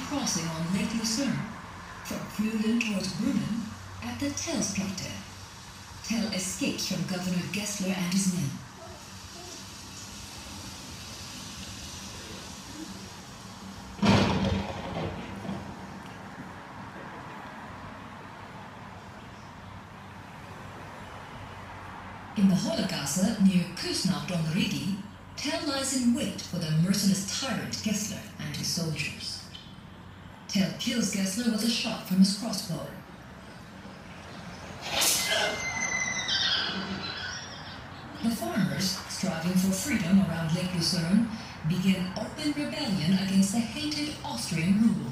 crossing on Lake Lucerne, from Fuhlen towards Brunnen, at the Tellsplatte. Tell escapes from Governor Gessler and his men. In the Hohlegasse near Küsnacht on the Rigi, Tell lies in wait for the merciless tyrant Gessler and his soldiers. Tell kills Gessler with a shot from his crossbow. The farmers, striving for freedom around Lake Lucerne, begin open rebellion against the hated Austrian rule.